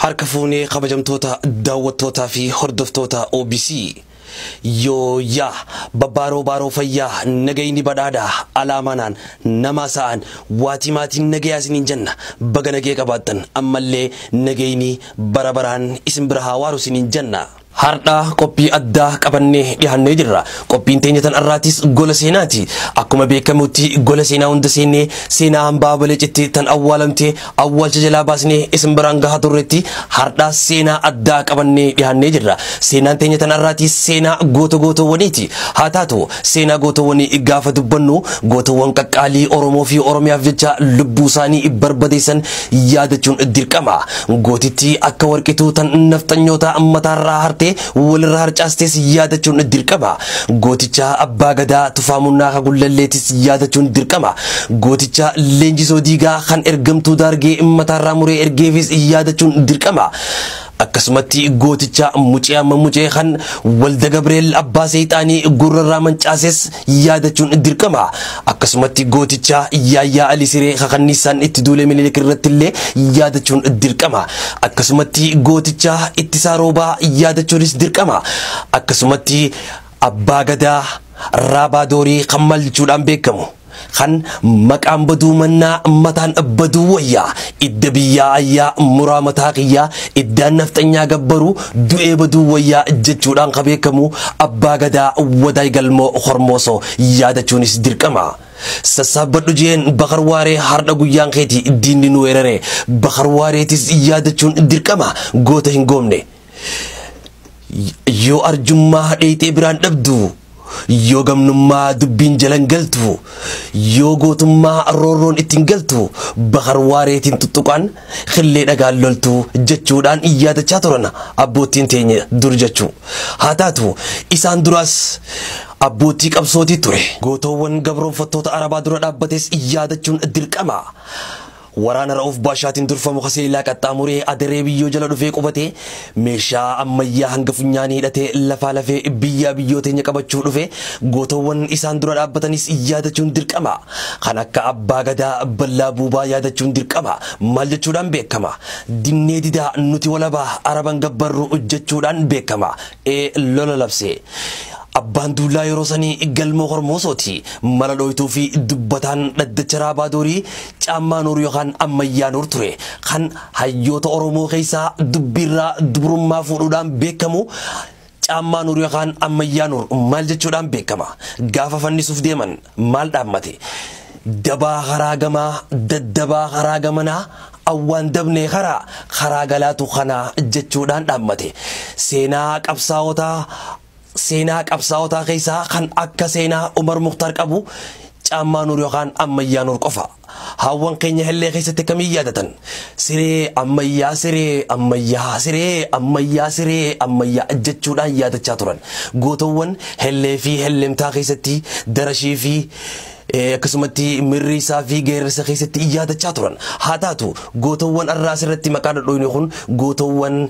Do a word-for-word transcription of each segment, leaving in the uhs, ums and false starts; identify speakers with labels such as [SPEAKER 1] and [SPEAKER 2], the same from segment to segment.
[SPEAKER 1] harka fuunee kabajamtoota daawwattootaa fi hordoftoota O B C yoo yaa babbaaroo baaroo fayyaa nagayni badhaadhaa alaamanaan nama sa'an waati maatiin nagayaa isiniin jenna baga nagee qabaattan ammallee nagayni bara baraan isin bira haa waaru isiniin jenna. Harda kopi adda qabanne dhiyaannee jirra. Qophiin teenya tan arraatis gola seenaati. Akkuma beekamutti gola seenaa hunda seennee seenaa hambaa baleecitti tan awwaalamte awwaalcha jalaa baasnee isin biraan gahaa turretti harda seenaa addaa qabannee dhiyaannee jirra. Seenaan teenya tan arraatis seenaa goota gootawwaniiti. Haa taatu seenaa gootawwanii gaafa dubbannu gootawwan qaqqaalii Oromoo fi Oromiyaaf jecha lubbuu isaanii barbadeessan yaadachuun dirqama. Gootitti akka warqituu tan naftanyoota mataarraa harte walirra harcaastes yaadachuun dirqama. Gooticha abbaa gadaa tufaamunnaa kagullalleetis yaadachuun dirqama. Gooticha leenjisoo diigaa kan ergamtuu daargee mataarraa muree ergeefis yaadachuun dirqama. Akkasumatti gooticha mucee amma mucee kan walda Gabriel abbaa seexaanii gurrarraa mancaases yaadachuun dirqama. Akkasumatti gooticha yaayyaa alisiree kakannisaan itti duulee Minilik irratti illee yaadachuun dirqama. Akkasumatti gooticha ittisaa roobaa yaadachuunis dirqama. Akkasumatti abbaa gadaa raabaa doorii kan maal jechuudhaan beekamu kan maqaan baduu mannaa mataan baduu wayyaa idda biyyaa ayyaa muraa mataa qiyyaa iddaan naftanyaa gabbaru du'ee baduu wayyaa jechuudhaan kan beekamu abbaa gadaa wadaay galmoo hormoosoo yaadachuunis dirqama. Sassaabadhu jeen bakar waaree harda guyyaan keeti diinni nu weerare bakar waareetis yaadachuun dirqama. Goota hin goomne yoo arjummaa dheeyxee biraan dhabdu yoo gamnummaa dubbiin jalan galtu yoo gootummaa roorroon ittiin galtu bakar waareetiin tuttuqaan khillee dhagaan loltu jechuudhaan yaadachaa turan abbootiin teenya dur jechuu. Haa taatu isaan duraas abbootii qabsootii ture. Gootawwan gabroonfattoota Arabaa dura dhaabbates yaadachuun dirqama. Waraana Ra'uuf Baashaatiin durfamu Kaseelaa qaxxaamuree adaree biyyoo jala dhufee qubate meeshaa ammayyaa hanga funyaanii hidhatee lafaa lafee biyyaa biyyoo teenya qabachuu dhufe gootawwan isaan dura dhaabbatanis yaadachuun dirqama. Kan akka abbaa gadaa ballaa buubaa yaadachuun dirqama. Maal jechuudhaan beekama? Dinnee didaa nuti walabaa Araban gabbarru jechuudhaan beekama. Ee lola labse. Abbaan duulaa yeroo sanii galmoo hormoosooti. Mala dhoytuu fi dubbataan dhaddacha raabaa doorii caammaa nuur yookaan ammayyaa nuur ture. Kan hayyoota Oromoo keessaa dubbiirraa dubrummaa fuudhuudhaan beekamu caammaa nuur yookaan ammayyaa nuur maal jechuudhaan beekama? Gaafa fannisuuf deeman maal dhaammate? Dabaa karaa gamaa daddabaa karaa gamanaa awwaan dabnee karaa karaa galaatu kanaa jechuudhaan dhaammate. Seenaa qabsaa'otaa seenaa qabsaa'otaa keessaa kan akka seenaa Umar Mukhtar qabu caammaa nuur yookaan ammayyaa nuur qofa. Hawwan keenya hellee keessatti kamiin yaadatan? Siree ammayyaa siree ammayyaa siree ammayyaa siree ammayyaa jechuudhaan yaadachaa turan. Gootawwan hellee fi helleemtaa keessatti darashii fi akkasumatti mirriisaa fi geerrisa keessatti yaadachaa turan. Haa taatu gootawwan arraas irratti maqaa dhadhoyne kun gootawwan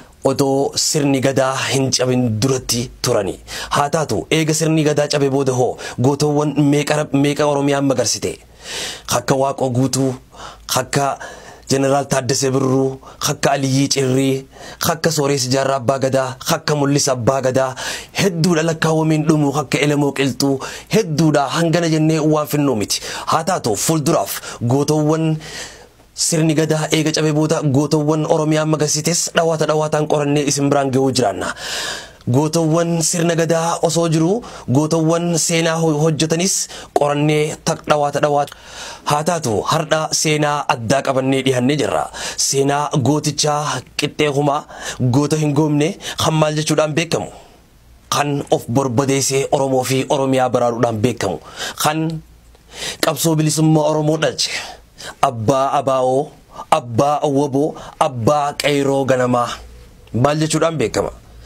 [SPEAKER 1] odoo sirni gadaa hin cabin duratti turani. Haa taatu eega sirni gadaa cabe booda hoo gootawwan meeqa meeqa Oromiyaan magarsite? Akka Waaqoo Guutuu, akka Jeneraal Taaddasee Birruu, akka Aliyyii Cirrii, akka Soorees Jaarraa Abbaa Gadaa, akka Mul'is Abbaa Gadaa hedduudha lakkaawwamiin dhumu akka Elemoo Qilxuu hedduudha hangana jennee waan finnuu miti. Haa taatu fuulduraaf gootawwan sirni gadaa eega cabe booda gootawwan Oromiyaan magarsites dhawaata dhawaataan qorannee isin biraan ga'uu jiraanna. Gootawwan sirna gadaa osoo jiru gootawwan seenaa hojjetanis qorannee tak dhawaata dhawaata. Haa taatu har'a seenaa addaa qabannee dhiyaannee jirra. Seenaa gootichaa qixxee humaa goota hin goomne kan maal jechuudhaan beekamu? Kan of barbadeessee Oromoo fi Oromiyaa baraaruudhaan beekamu. Kan qabsoo bilisummaa Oromoo dhalche. Abbaa Abaa'oo, Abbaa Awwaboo, Abbaa Qayroo Ganamaa maal jechuudhaan beekama?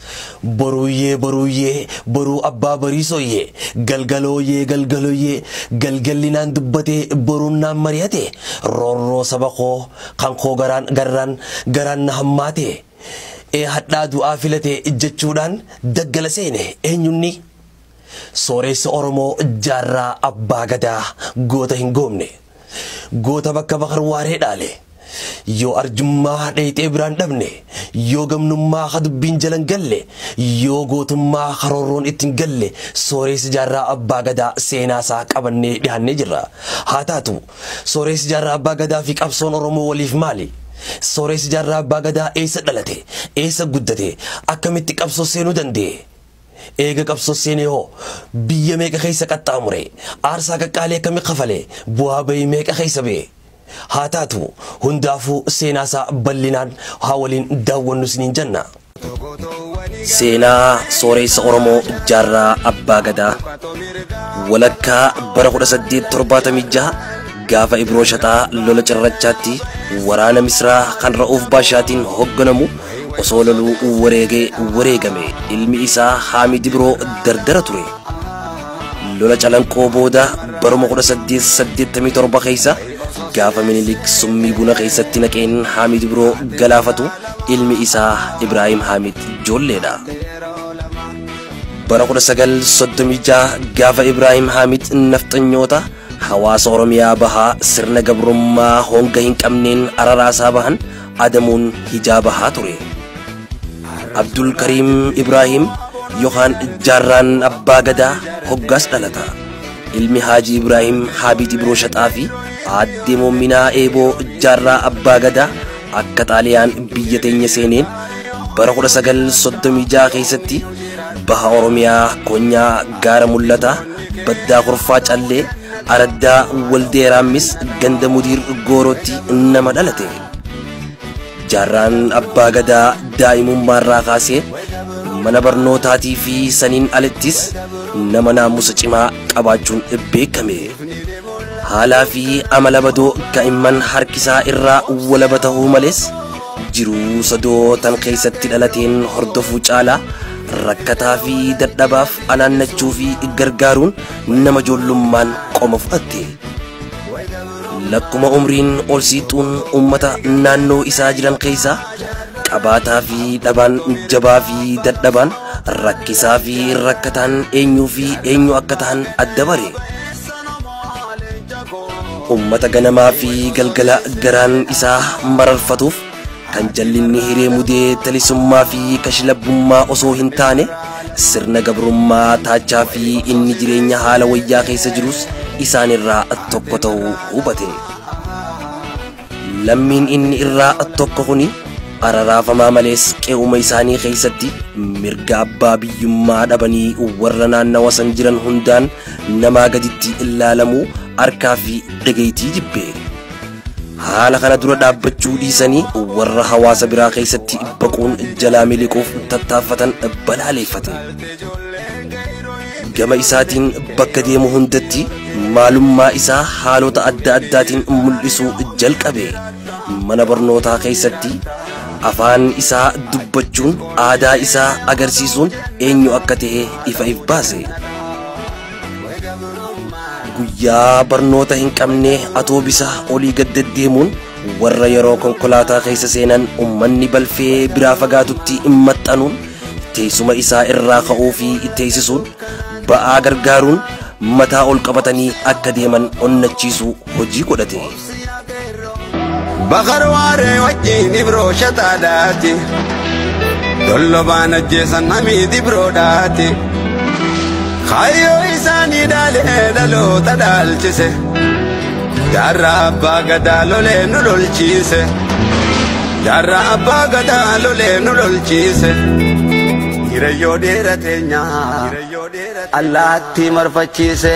[SPEAKER 1] Boruuyyee boruuyyee boruu abbaa bariisooyyee galgalooyyee galgalooyyee galgallinaan dubbatee boruun naan mari'ate roorroo saba koo kan koo garaan garaan garaan na hammaate ee hadhaa du'aa filate jechuudhaan daggala seene eenyunni? Sooreessa Oromoo Jaarraa Abbaa Gadaa goota hin goomne. Goota bakka bakar waaree dhaale yoo arjummaa dheeyxee biraan dhabne yoo gamnummaa kadubbiin jalan galle yoo gootummaa karoorroon ittiin galle sooressi jaarraa abbaa gadaa seenaasaa qabannee dhiyaannee jirra. haa taatu sooressi jaarraa abbaa gadaa fi qabsoon Oromoo waliif maali? Sooressi jaarraa abbaa gadaa eessa dhalate eessa guddate akkamitti qabsoo seenuu danda'e? Eega qabsoo seenee hoo biyya meeqa keessa qaxxaamure aarsaa qaqqaalee akkamii kafalee bu'aa bahii meeqa keessa ba'e? haa taatu hundaafuu seenaasaa bal'inaan haa waliin daawwannu isiniin jenna. Seenaa sooressa Oromoo jaarraa abbaa gadaa walakkaa bara kudha saddeet torbaatamii jaha gaafa Ibroo Shaxaa lola cirrachaatti waraana Misraa kan Ra'uuf Baashaatiin hoogganamu osoo loluu wareegee wareegame ilmi isaa Haamid Ibroo dardara ture. Lola calanqoo booda baruma kudha saddeet saddeettamii torba keessa gaafa Minilik summii buna keessatti naqeen Haamid Ibroo galaafatu ilmi isaa Ibraahim Haamid ijoolleedha. Bara kudha sagal soddomii jaha gaafa Ibraahim Haamid nafxanyoota hawaasa Oromiyaa bahaa sirna gabrummaa honga hin qabneen araraasaa bahan adamuun hijaabahaa ture. Abdul Karim Ibrahim yookaan jaarraan abbaa gadaa hoggaas dhalata. Ilmi Haaji Ibrahim Haabid Ibroo Shaxaa fi aadde Moominaa Eeboo jaarraa abbaa gadaa akka xaaliyaan biyya teenya seeneen bara kudha sagal soddomii jaha keessatti baha Oromiyaa konyaa gaara mul'ataa baddaa kurfaa callee araddaa waldeeraammis ganda mudiir goorootti nama dhalate. Jaarraan abbaa gadaa daa'imummaarraa kaasee mana barnootaatii fi saniin alattis nama naamusa cimaa qabaachuun beekame. Haalaa fi amala badoo kaa'imman harkisaa irraa walaba ta'uu malees jiruu sadoo tan keessatti dhalateen hordofuu caalaa rakkataa fi dadhabaaf anaannachuu fi gargaaruun nama ijoollummaan qoma fudhatte. Lakkuma umriin ol siixuun ummata naannoo isaa jiran keessaa qabaataa fi dhabaan jabaa fi dadhabaan rakkisaa fi rakkataan eenyuu fi eenyu akka ta'an adda bare. Ummata ganamaa fi galgala garaan isaa mararfatuuf kan jallinni hiree mudee talisummaa fi kashlabbummaa osoo hin taane sirna gabrummaa taachaa fi inni jireenya haala wayyaa keessa jirus isaan irraa tokko ta'uu hubate. Lammiin inni irraa tokko kuni araraafamaa malees qe'uma isaanii keessatti mirga abbaa biyyummaa dhabanii warra naannawa san jiran hundaan namaa gaditti ilaalamuu harkaa fi dhageettii jibbe. Haala kana dura dhaabbachuu dhiisanii warra hawaasa biraa keessatti baquun jalaa miliquuf tattaaffatan balaaleeffate. Gama isaatiin bakka deemu hundatti maalummaa isaa haalota adda addaatiin mul'isuu jalqabe. Mana barnootaa keessatti afaan isaa dubbachuun aadaa isaa agarsiisuun eenyu akka ta'e ifa if baase. Guyyaa barnoota hin qabne atoobisa olii gad deddeemuun warra yeroo konkolaataa keessa seenan ummanni balfee biraa fagaatutti maxxanuun teessuma isaa irraa ka'uu fi teessisuun ba'aa gargaaruun mataa ol qabatanii akka deeman onnachiisuu hojii godhate.
[SPEAKER 2] Bakarwaaree wajjin Ibroo Shaxaadhaati dollobaan ajjeesan Hamiid Ibroodhaati. Kaayyoo isaanii dhaalee dhaloota dhaalchise jaarraa abbaa gadaa lolee nu lolchiise. Jaarraa abbaa gadaa lolee nu lolchiise. Hirayyoo dheerateenyaa allaatti marfachiise.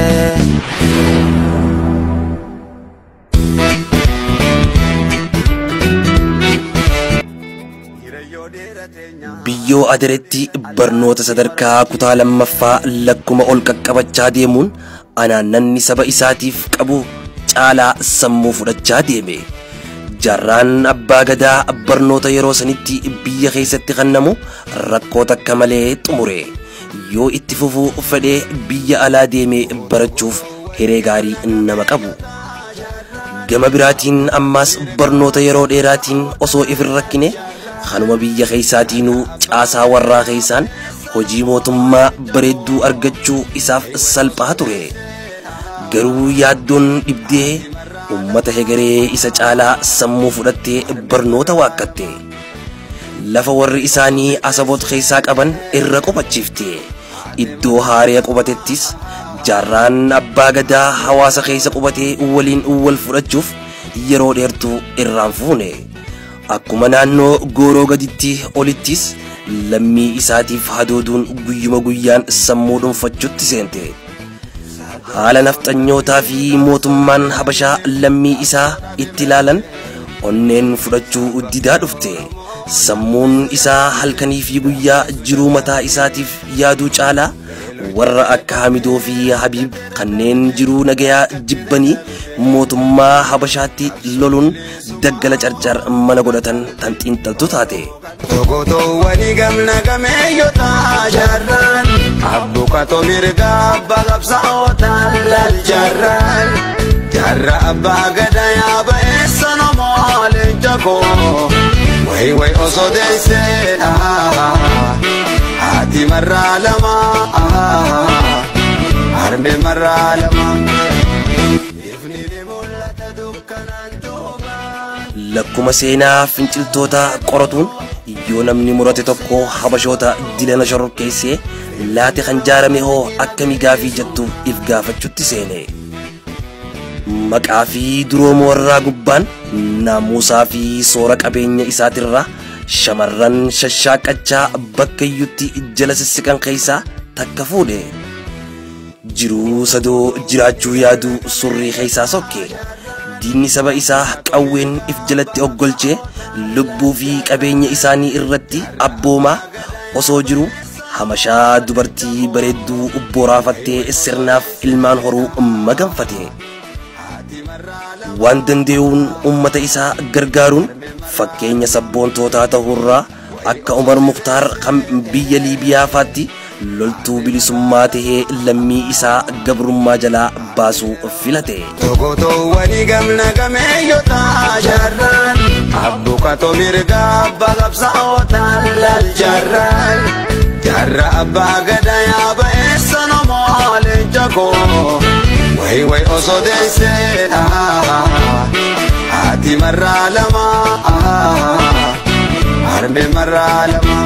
[SPEAKER 1] Biyyoo Adareetti barnoota sadarkaa kutaa lammaffaa lakkuma ol qaqqabachaa deemuun anaannanni saba isaatiif qabu caalaa sammuu fudhachaa deeme. Jaarraan abbaa gadaa barnoota yeroo sanitti biyya keessatti kennamu rakkoo takka malee xumure. Yoo itti fufuu fedhee biyya alaa deemee barachuuf hiree gaarii nama qabu. Gama biraatiin ammaas barnoota yeroo dheeraatiin osoo if hin rakkine kanuma biyya keessaatiinuu caasaa warraa keessaan hojii mootummaa bareedduu argachuu isaaf salphaa ture. Garuu yaaddoon dhibdee ummata hegeree isa caalaa sammuu fudhattee barnoota waaqatte lafa warri isaanii asaboot keessaa qaban irra qubachiifte iddoo haariya qubatettis jaarraan abbaa gadaa hawaasa keessa qubatee waliin wal fudhachuuf yeroo dheertuu irraan fuune akkuma naannoo gooroo gaditti olittis lammii isaatiif hadooduun guyyuma guyyaan sammuu dhuunfachuutti seente haala nafxanyootaa fi mootummaan habashaa lammii isaa itti ilaalan onneen fudhachuu didaa dhufte sammuun isaa halkanii fi guyyaa jiruu mataa isaatiif yaaduu caalaa warra akka Hamidoo fi Habiib kanneen jiruu nagayaa jibbanii mootummaa habashaatti loluun daggala carcar mana godhatan tan xiinxaltu taate.
[SPEAKER 2] Tokoto wani gamna gameeyyota jarran abbukato mirga balabsa otan lal jarran jarra abbaa gada yaaba eessano moolen jako way way oso deeyse haati marraa lama harme marraa lama
[SPEAKER 1] lakkuma seenaa finciltoota qoratuun yoo namni murate tokko habashoota dilana shororkeessee laate kan jaarame hoo akkami gaafii jettu if gaafachuutti seene maqaa fi duroomoo irraa gubbaan naamusaa fi soora qabeenya isaatirraa shamarran shashaaqachaa bakka iyyutti jala sissiqan keessaa takka fuudhe jiruu sadoo jiraachuu yaaduu surrii keessaa sokke diinni saba isaa qawween if jalatti oggolchee lubbuu fi qabeenya isaanii irratti abboomaa osoo jiru hamashaa dubartii bareedduu ubboorafattee sirnaaf ilmaan horuu maganfate waan dandeeyuun ummata isaa gargaaruun fakkeenya sabboontootaa ta'uurraa akka Umar Mukhtaar kan biyya Liibiyaa faatti loltuu bilisummaa tahee lammii isaa gabrummaa jalaa baasuu filate.
[SPEAKER 2] Tokoto wani gamna gameeyyota jarran abbukato mirga balabsa otan lal jarran jarra abbaa gada yaaba eessano moolen jako way way oso deeyse haati marraa lama harme marraa lama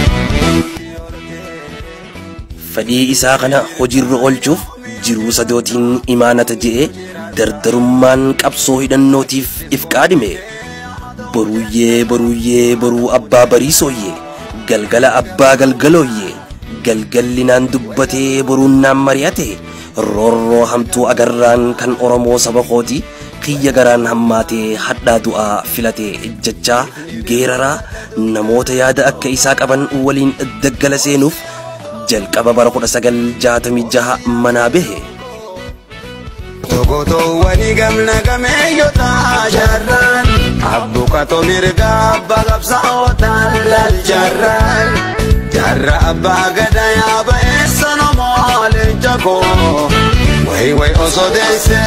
[SPEAKER 1] fadhii isaa kana hojiirra oolchuuf jiruu sadootiin imaanata je'e dardarummaan qabsoo hidhannootiif if qaadime boruuyyee boruuyyee boruu abbaa bariisooyyee galgala abbaa galgalooyyee galgallinaan dubbatee boruunnaan mari'ate roorroo hamtuu agarraan kan oromoo saba kooti kiyya garaan hammaatee hadhaa du'aa filate jechaa geeraraa namoota yaada akka isaa qaban waliin daggala seenuuf jalqaba bara kudha sagal jaatamii jaha manaa bahe.
[SPEAKER 2] Tokoto wani gamna gameeyyota jarran abbukato mirga balabsa otan lal jarran jarra abbaa gada yaaba eessano moolen jako way way oso deeyse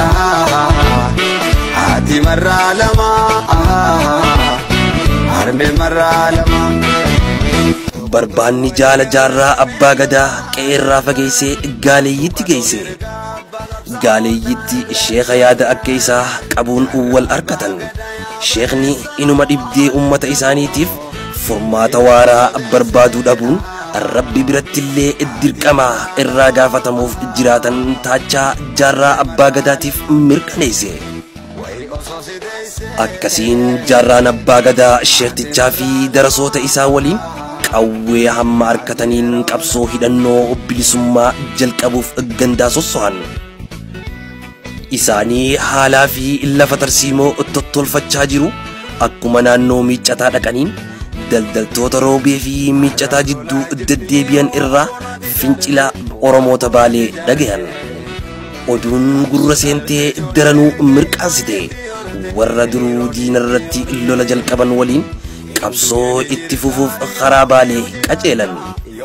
[SPEAKER 2] haati marraa lama harme marraa lama
[SPEAKER 1] barbaanni jaala jaarraa abbaa gadaa qeerraa fageessee gaaleeyyitti geesse gaaleeyyitti sheekha yaada akka isaa qabuun wal arkatan sheekni inuma dhibdee ummata isaaniitiif furmaata waaraa barbaaduu dhabuun rabbi birattillee dirqamaa irraa gaafatamuuf jiraatan taachaa jaarraa abbaa gadaatiif mirkaneesse akkasiin jaarraan abbaa gadaa sheektichaa fi darasoota isaa waliin qawwee hamma arkataniin qabsoo hidhannoo bilisummaa jalqabuuf gandaa sosso'an isaanii haalaa fi lafa tarsiimoo tottolfachaa jiru akkuma naannoo miiccataa dhaqaniin daldaltoota roobee fi miiccataa jidduu deddeebi'an irraa fincila oromoota baalee dhagayan oduun gurra seentee daranuu mirqaansite warra duruu diinarratti lola jalqaban waliin qabsoo itti fufuuf karaa baalee qaceelan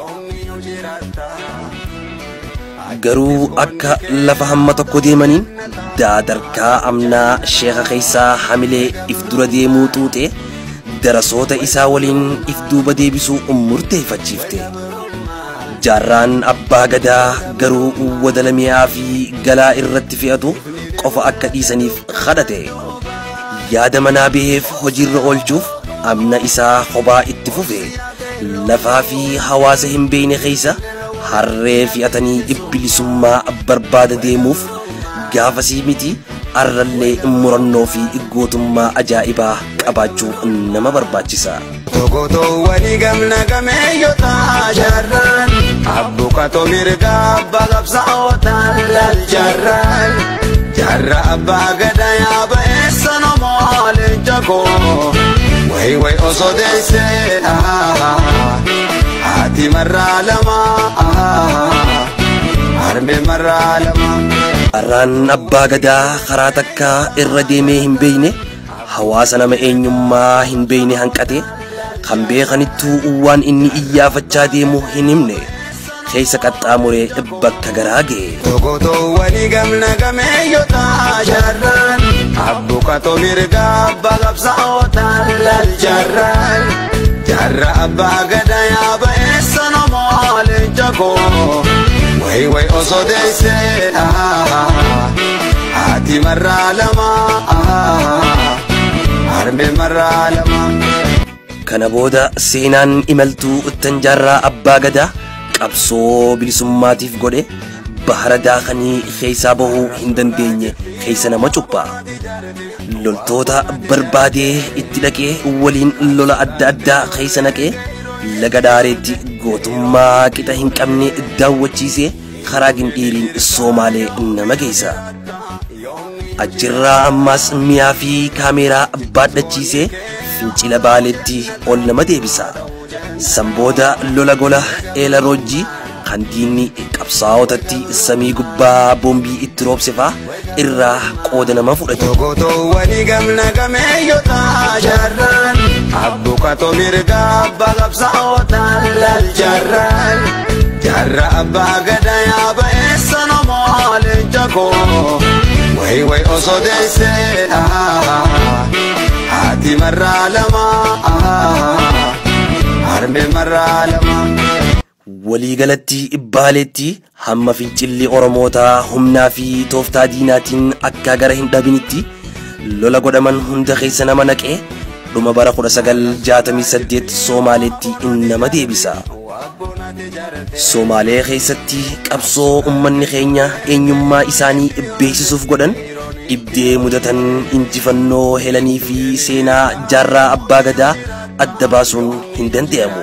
[SPEAKER 1] garuu akka lafa hamma tokko deemaniin daadarkaa amnaa sheekha keessaa hamilee if dura deemuu xuuxe darasoota isaa waliin if duuba deebisuu murteeffachiifte jaarraan abbaa gadaa garuu wadala mi'aa fi galaa irratti fe'atu qofa akka dhiisaniif kadhate. Yaada manaa baheef hojiirra oolchuuf amna isaa kophaa itti fufe. Lafaa fi hawaasa hin beekne keessa harree fi'atanii bilisummaa barbaada deemuuf gaafasii miti arrallee murannoo fi gootummaa ajaa'ibaa qabaachuu nama barbaachisa.
[SPEAKER 2] Tokoto wani gamna gameeyyota jarran abbukato mirgaa balabsa ootan lal jarran jarra abbaa gada yaaba eessa namoo leenjako way way osoo deesse haati marraa lama harme marraa lama.
[SPEAKER 1] Arraan abbaa gadaa karaa takka irra deemee hin beekne hawaasa nama eenyummaa hin beekne hanqate kan beekanittuu waan inni iyyaafachaa deemu hin himne keessa qaxxaamuree bakka garaa ga'e.
[SPEAKER 2] Tokoto wani gamna gameeyyota jarran abbukato mirgaa balabsa ootan lal jarran jarra abbaa gada yaaba eessa namoo leenjako way way osoo deesse haati marraa lama harme marraa lama.
[SPEAKER 1] Kana booda seenaan imaltuu Tanjaarraa abbaa gadaa qabsoo bilisummaatiif godhe bahara daakanii keessaa bahuu hin dandeenye keessa nama cuphaa. Loltoota barbaadee itti dhaqee waliin lola adda addaa keessa naqee laga daareetti gootummaa qixa hin qabne daawwachiisee karaa gindhiiriin Somaalee nama geessa. Achirraa ammas mi'aa fi kaameeraa baadhachiisee fincila baaleetti ol nama deebisa. Sambooda lola gola eela roojjii kan diinni qabsaa'otatti samii gubbaa boombii itti roobsefaa irraa qooda nama fudhate.
[SPEAKER 2] Tokoto wani gamna gameeyyota jarran abbukato mirgaa balabsa ootan lal jarran jarra abbaa gada yaaba eessa namoo leenjako way way osoo deesse haati marraa lama harme marraa lama.
[SPEAKER 1] Waliigalatti baaleetti hamma fincilli Oromootaa humnaa fi tooftaa diinaatiin akka gara hin dhabinitti lola godhaman hunda keessa nama naqee dhuma bara kudha sagal jaatamii saddeet Somaaleetti nama deebisa. Somaalee keessatti qabsoo ummanni keenya eenyummaa isaanii beeksisuuf godhan dhibdee mudatan injifannoo helanii fi seenaa jaarraa abbaa gadaa adda baasuun hin danda'amu.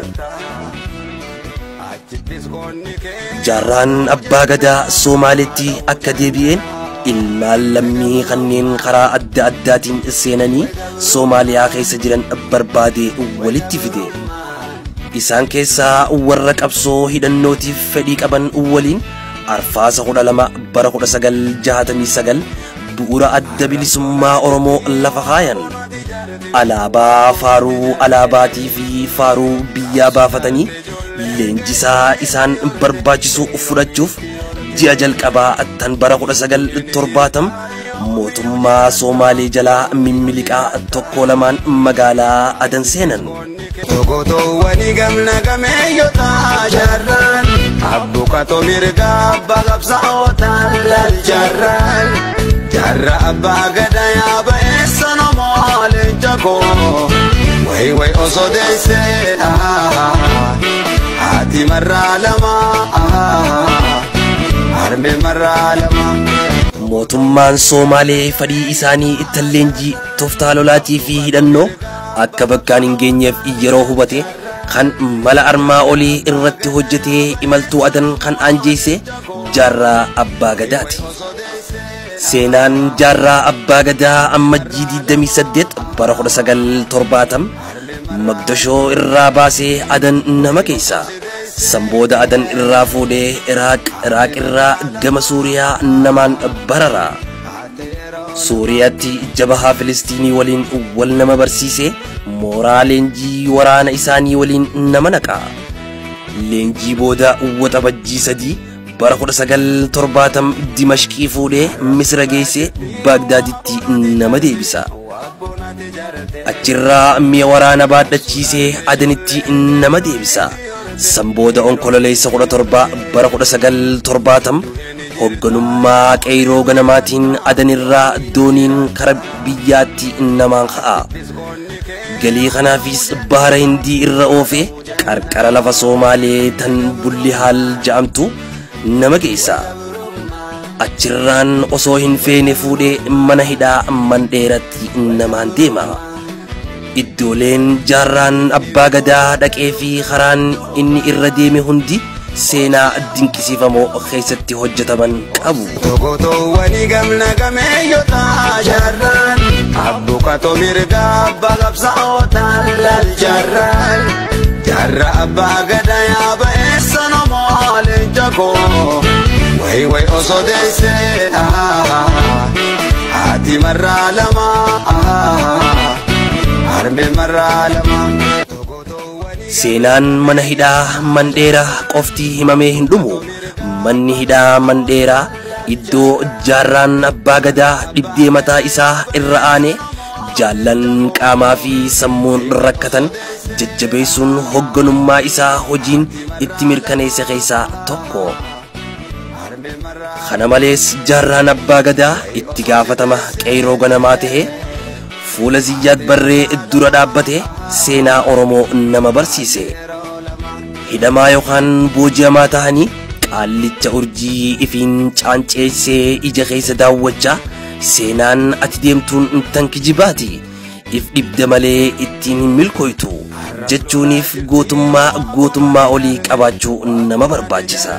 [SPEAKER 1] Jaarraan abbaa gadaa Somaaleetti akka deebi'een ilmaan lammii kanneen karaa adda addaatiin seenanii Somaaliyaa keessa jiran barbaadee walitti fide. Isaan keessaa warra qabsoo hidhannootiif fedhii qaban waliin arfaasa kudha lama bara kudha sagal jaatamii sagal bu'uura adda bilisummaa Oromoo lafa kaayan. Alaabaa faaruu alaabaatii fi faaruu biyyaa baafatanii leenjisaa isaan barbaachisu fudhachuuf ji'a jalqabaa tan bara kudha sagal torbaatam mootummaa Somaalee jalaa mimmiliqaa tokko lamaan magaalaa Adan seenan.
[SPEAKER 2] Tokoto wani gamna gameeyyota jarran abbukato mirgaa balabsa ootan lal jarran jarra abbaa gada yaaba eessa namoo leenjako way way osoo deesse haati marraa lama harme marraa lama.
[SPEAKER 1] Mootummaan Somaalee fedhii isaanii ittiin leenjii tooftaa lolaatii fi hidhannoo akka bakkaan hin geenyeef yeroo hubate kan mala armaa olii irratti hojjetee imaltuu Adan kan aanjeesse jaarraa abbaa gadaati. Seenaan jaarraa abbaa gadaa ammajjii digdamii saddeet bara kudha sagal torbaatam Magdashoo irraa baasee Adan nama keessa. Sambooda Adan irraa fuudhee Iraaq Iraaq irraa gama Suuriyaa namaan barara. Suuriyaatti jabahaa Filistiinii waliin wal nama barsiisee mooraa leenjii waraana isaanii waliin nama naqa. Leenjii booda waxabajjii sadii bara kudha sagal torbaatam Dimashqii fuudhee Misra geessee Baagdaaditti nama deebisa. Achirraa mi'a waraana baadhachiisee Adanitti nama deebisa. Sambooda onkololeessa kudha torba bara kudha sagal torbaatam hogganummaa qeyroo ganamaatiin adanirraa dooniin kara biyyaatti namaan ka'a. Galii kanaafis bahara Hindii irra oofe qarqara lafa Soomaalee tan bulli haal ja'amtu nama geessa. Achirraan osoo hin feene fuudhee mana hidhaa Mandheeratti namaan deema. Iddooleen jaarraan abbaa gadaa dhaqee fi karaan inni irra deeme hundi seenaa dinqisiifamoo keessatti hojjetaman qabu.
[SPEAKER 2] Tokotoo wani gamna gameeyyota jaarraan abbuqatoo mirga abbaa qabsaa'otaan lal jaarraan jaarra abbaa gadaa yaaba eessa namoo leenca koo way way osoo deessee haati marraa lama harmee marraa lama.
[SPEAKER 1] Seenaan mana hidhaa Mandheeraa qofti himamee hin dhumu. Manni hidhaa Mandheeraa iddoo jaarraan abbaa gadaa dhibdee mataa isaa irra aane jaallan qaamaa fi sammuun rakkatan jajjabeessuun hogganummaa isaa hojiin itti mirkaneesse keessaa tokko. Kana malees jaarraan abbaa gadaa itti gaafatama qeyroo ganamaa ta'e fuula Ziyyaad Barree dura dhaabbate seenaa Oromoo nama barsiise. Hidhamaa yookaan booji'amaa ta'anii qaallicha urjii ifiin caanceessee ija keessa daawwachaa seenaan ati deemtuun tan kijibaati if dhibda malee ittiin hin milkooytu jechuuniif gootummaa gootummaa olii qabaachuu nama barbaachisa.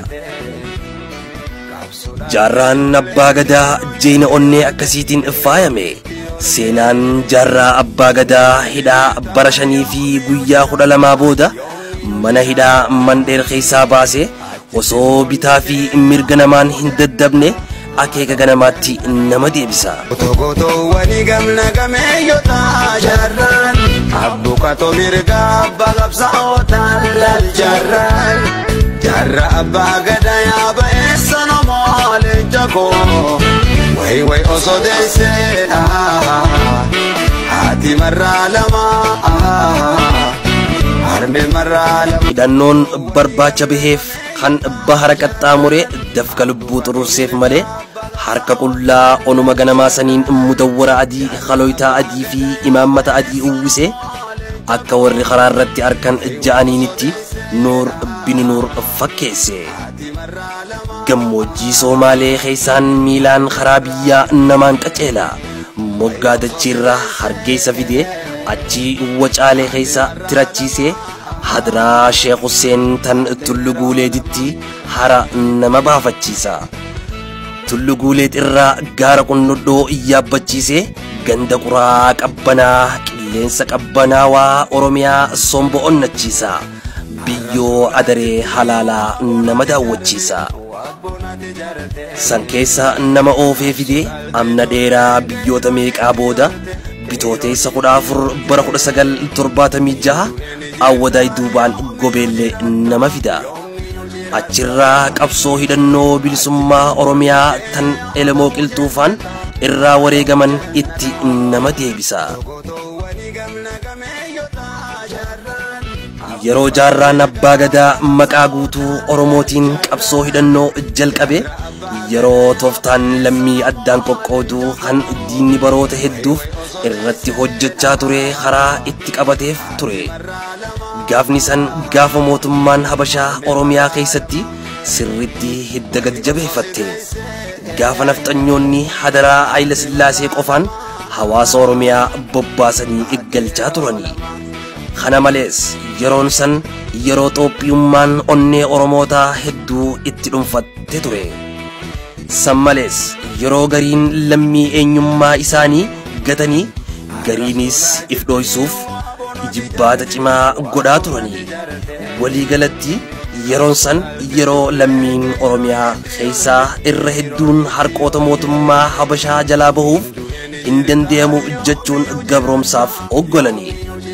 [SPEAKER 1] Jaarraan abbaa gadaa jeena onnee akkasiitiin faayame. Seenaan jaarraa abbaa gadaa hidhaa bara shanii fi guyyaa kudha lamaa booda mana hidhaa Mandheer keessaa baase osoo bitaa fi mirga namaan hin daddabne akeeka ganamaatti nama deebisa.
[SPEAKER 2] Tokotoo wani gamna gameeyyota jaarraan abbuqatoo mirga abbaa qabsaa'otaan lal jaarraan jaarra abbaa gadaa yaaba eessa namoo leenca koo way way osoo deessee haati marraa lama harmee marraa lama.
[SPEAKER 1] Hidhannoon barbaacha baheef kan bahara qaxxaamure dafka lubbuu xururseef malee harka qullaa onuma ganamaa saniin mudawwara adii khaloytaa adii fi imaammata adii uwwise akka warri karaa irratti arkan ja'aniinitti nuur bini nuur fakkeesse. Gammoojjii Somaalee keessaan miilaan karaa biyyaa namaan qaceela. Moggaa dachiirraa hargeysa fidee achi wacaalee keessa tirachiisee hadiraa Sheekh Hussein tan Tullu Guuleeditti hara nama baafachiisa. Tullu Guuleed irraa gaara qunnudhoo yaabbachiisee ganda quraa qabbanaa qilleensa qabbanaawaa Oromiyaa sombo onnachiisa. Biyyoo adaree halaalaa nama daawwachiisa. San keessa nama oofee fidee amna dheeraa biyyoota meeqaa booda bitooteessa kudha afur bara kudha sagal torbaatamii jaha awwadaay duubaan gobeellee nama fida. Achirraa qabsoo hidhannoo bilisummaa Oromiyaa tan Elemoo Qilxuufaan irraa wareegaman itti nama deebisa. Yeroo jaarraan abbaa gadaa maqaa guutuu Oromootiin qabsoo hidhannoo jalqabe yeroo tooftaan lammii addaan qoqqooduu kan diinni baroota hedduuf irratti hojjechaa ture karaa itti qabateef ture. Gaafni san gaafa mootummaan Habashaa Oromiyaa keessatti sirriitti hidda gad jabeeffatte. Gaafa nafxanyoonni hadaraa Hayila Sillaasee qofaan hawaasa Oromiyaa bobbaasanii iggalchaa turanii. Kana malees yeroon san yeroo Xoophiyummaan onnee Oromootaa hedduu itti dhuunfatte ture. San malees yeroo gariin lammii eenyummaa isaanii gatanii gariinis if dhooysuuf jibbaata cimaa godhaa turanii. Walii galatti yeroon san yeroo lammiin Oromiyaa keessaa irra hedduun harqoota mootummaa Habashaa jalaa bahuuf hin danda'amu jechuun gabroomsaaf oggolanii.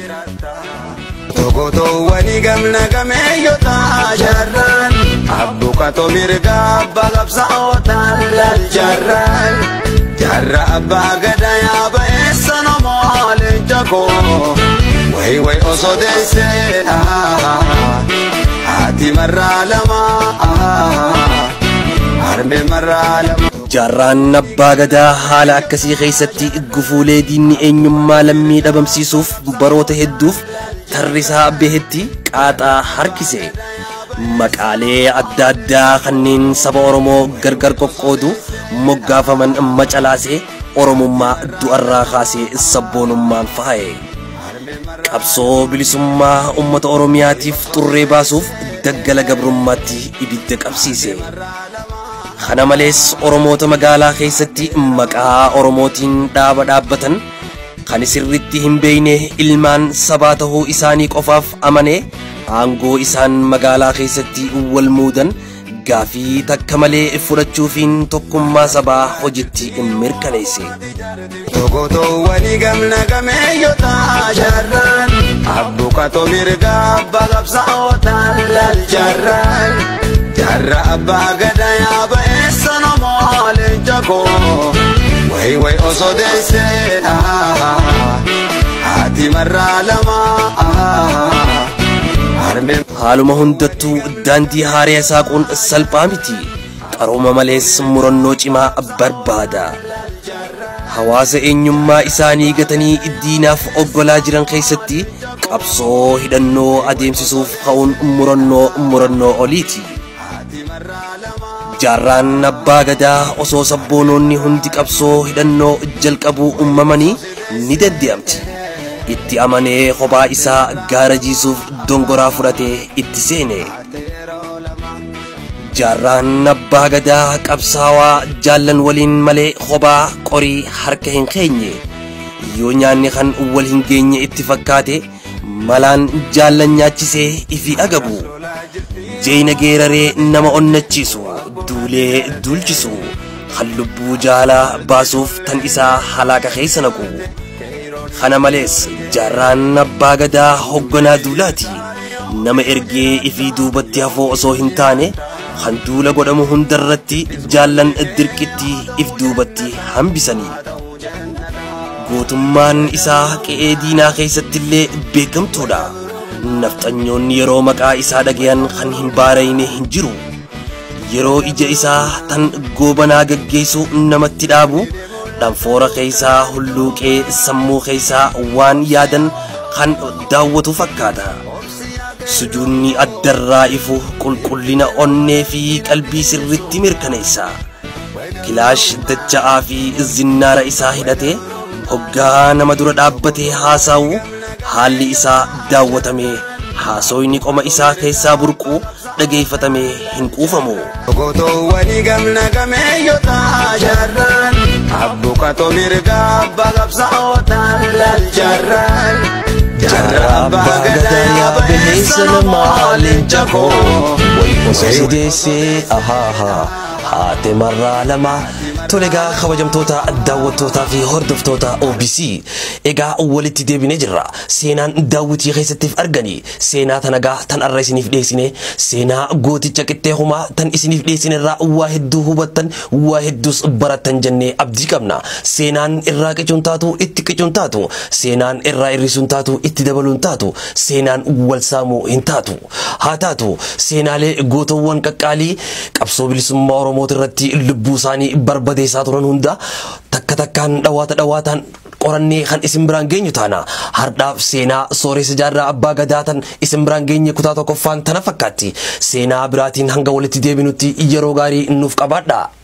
[SPEAKER 2] Tokotoo wani gamna gameeyyota jaarraan abbuqatoo mirga abbaa qabsaa'otaan lal jaarraan jaarra abbaa gadaa yaaba eessa namoo leenca koo way way osoo deessee haati marraa lama harme maraalama.
[SPEAKER 1] Jaarraan abbaa gadaa haala akkasii keessatti gufuulee diinni eenyummaa lammii dhabamsiisuuf baroota hedduuf tarrisaa bahetti qaaxaa harkise. Maqaalee adda addaa kanneen saba Oromoo gargar qoqqoodu moggaafaman macalaasee Oromummaa du'arraa kaasee sabboonummaan fahaye. Qabsoo bilisummaa uummata Oromiyaatiif xurree baasuuf daggala gabrummaatti ibidda qabsiise. Kana malees Oromoota magaalaa keessatti maqaa Oromootiin dhaaba dhaabbatan kan sirriitti hin beekne ilmaan sabaa ta'uu isaanii qofaaf amanee aangoo isaan magaalaa keessatti wal muudan gaafii takka malee fudhachuufiin tokkummaa sabaa hojiitti mirkaneesse.
[SPEAKER 2] Tokoto wali gamna gameeyyota jarran abbukato mirga balabsaa'otaan laljarran jarra abbaa gadaa yaaba eessa namoo leencakoo way way osoo deesseedha haati marraa lamaa.
[SPEAKER 1] Haaluma hundattuu daandii haariyaa saaquun salphaa miti. Qarooma malees murannoo cimaa barbaada. Hawaasa eenyummaa isaanii gatanii diinaaf oggolaa jiran keessatti qabsoo hidhannoo adeemsisuuf ka'uun murannoo murannoo oliiti. Jaarraan abbaa gadaa osoo sabboonoonni hundi qabsoo hidhannoo jalqabuu uumamanii ni deddeemti. Itti amanee kophaa isaa gaara jiisuuf dongoraa fudhatee itti seene. Jaarraan abbaa gadaa qabsaawaa jaallan waliin malee kophaa qorii harka hin keenye. Yoo nyaanni kan wal hin geenye itti fakkaate malaan jaallan nyaachisee ifi agabu. Jeena geeraree nama onnachiisu duulee duulchisu kan lubbuu jaalaa baasuuf tan isaa halaaka keessa naqu. Kana malees jaarraan abbaa gadaa hogganaa duulaati. Nama ergee ifi duubatti hafoo osoo hin taane kan duula godhamu hundarratti jaallan dirqitti if duubatti hambisanii. Gootummaan isaa qe'ee diinaa keessattillee beekamtuudha. Nafxanyoonni yeroo maqaa isaa dhagayan kan hin baarayne hin jiru. Yeroo ija isaa tan goobanaa gaggeessu namatti dhaabu dhanfoora keessaa hulluuqee sammuu keessaa waan yaadan kan daawwatu fakkaata. Sujuunni addarraa ifu qulqullina onnee fi qalbii sirritti mirkaneessa. Kilaash dacha'aa fi zinnaara isaa hidhatee hoggaa nama dura dhaabbatee haasa'u haalli isaa daawwatamee haasoyni qoma isaa keessaa burqu dhageeffatamee hin quufamu.
[SPEAKER 2] Tokoto wali gamna gameeyyota jarran abbukato mirga balabsaa'otaan laljarran jarra abbaa gadaa yaaba eessa namoo leencakoo
[SPEAKER 1] way osoo si deessee ahaahaa haate marraa lama. Tole egaa kabajamtoota daawwattootaa fi hordoftoota O B C egaa walitti deebinee jirra. Seenaan daawwitii keessattiif arganii seenaa tanagaa tan arra isiniif dhiyeessine seenaa gooticha qixxeehumaa tan isiniif dhiyeessine irraa waa hedduu hubattan waa hedduus barattan jennee abdii qabna. Seenaan irraa qicuun taatu itti qicuun taatu seenaan irraa hir'isuun taatu itti dabaluun taatu seenaan wal saamuu hin taatu. Haa taatu seenaalee gootowwan qaqqaalii qabsoo bilisummaa Oromooti irratti lubbuu isaanii barbade isaa turan hunda takka takkaan dhawaata dhawaataan qorannee kan isin biraan geenyu taana. Hardhaaf seenaa sooressa jaarraa abbaa gadaa tan isin biraan geenye kutaa tokkoffaan tana fakkaatti. Seenaa biraatiin hanga walitti deebinutti yeroo gaarii nuuf qabaadha.